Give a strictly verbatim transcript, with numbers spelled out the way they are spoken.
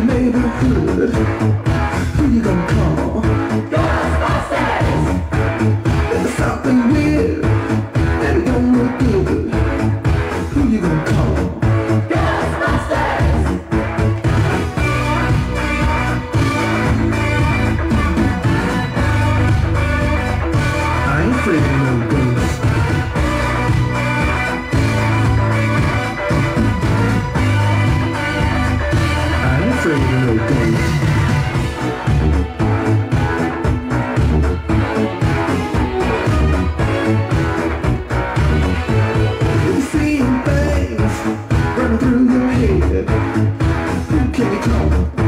your neighborhood, who you gonna call? Ghostbusters! There's something weird, and it don't look good. Who you gonna call? Ghostbusters! I ain't afraid of no ghosts. I ain't afraid of no ghosts. You're seeing things running through your head. Who can you call?